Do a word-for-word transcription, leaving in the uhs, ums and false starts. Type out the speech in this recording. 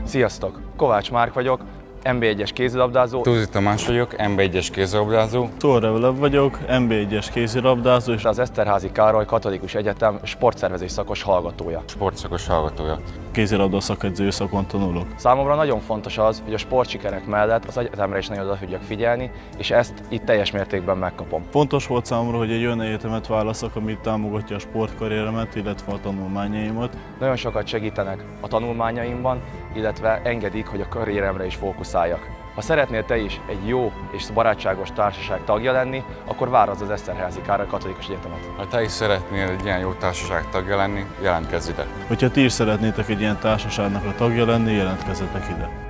Sziasztok! Kovács Márk vagyok, en bé egyes kézilabdázó. Túzi Tamás vagyok, en bé egyes kézilabdázó. Tóth Lev vagyok, en bé egyes kézilabdázó. És az Eszterházy Károly Katolikus Egyetem sportszervezés szakos hallgatója. Sportszakos hallgatója. Kézilabda szakedző szakon tanulok. Számomra nagyon fontos az, hogy a sportsikerek mellett az egyetemre is nagyon oda tudjak figyelni, és ezt itt teljes mértékben megkapom. Fontos volt számomra, hogy egy olyan egyetemet válaszok, ami támogatja a sportkarrieremet, illetve a tanulmányaimat. Nagyon sokat segítenek a tanulmányaimban, illetve engedik, hogy a karrieremre is fókuszáljak. Ha szeretnél te is egy jó és barátságos társaság tagja lenni, akkor várazd az Eszterházy Károly Katolikus Egyetemet. Ha te is szeretnél egy ilyen jó társaság tagja lenni, jelentkezz ide! Hogyha ti is szeretnétek egy ilyen társaságnak a tagja lenni, jelentkezzetek ide!